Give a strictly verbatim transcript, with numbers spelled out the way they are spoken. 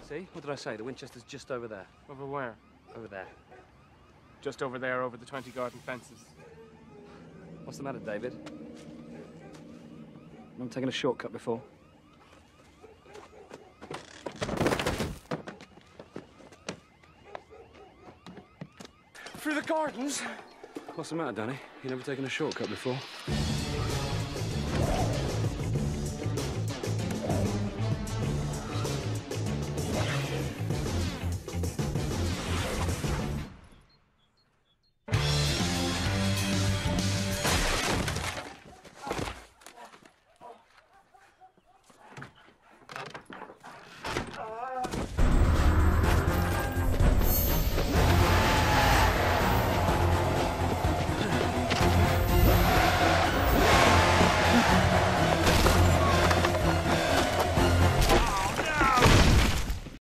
See? What did I say? The Winchester's just over there. Over where? Over there. Just over there, over the twenty garden fences. What's the matter, David? Not taken a shortcut before? Through the gardens? What's the matter, Danny? You never taken a shortcut before?